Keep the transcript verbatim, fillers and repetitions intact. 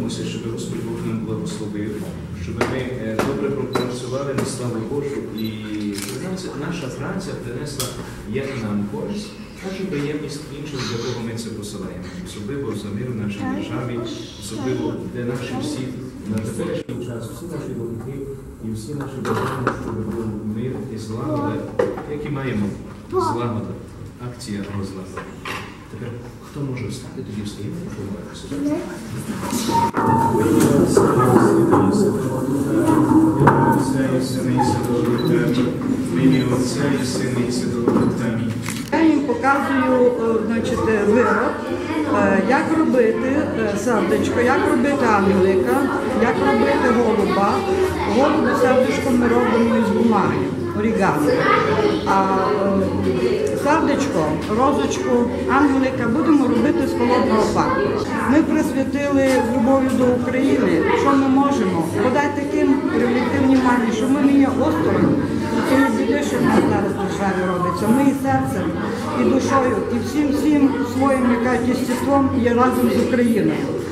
молимося, щоб Господь Бог нам благословив, щоб ми добре пропрацювали на славу Божу і наша праця принесла як нам користь, так і приємність іншим, для кого ми це посилаємо. Особливо за мир в нашій державі, особливо для наших всіх на теперішній час, всі наші думки і всі наші бажання, щоб був мир і злагода, як і маємо злагода, акція розлагода. Тепер хто може встати, тоді встаємо і помолимося. Я їм показую, значить, вироб, як робити сердечко, як робити ангелика, як робити голуба. Голубу сердечко ми робимо із бумаги, орігамі. А сердечко, розочку, ангелика будемо робити з холодного фарбу. Ми присвятили з любов'ю до України, що ми можемо. Бодай таким привлекти увагу, що ми не є осторонь тієї біди, що в нас зараз в державі робиться. Ми і серцем, і душою, і всім-всім своїм, яка єстеством є разом з Україною.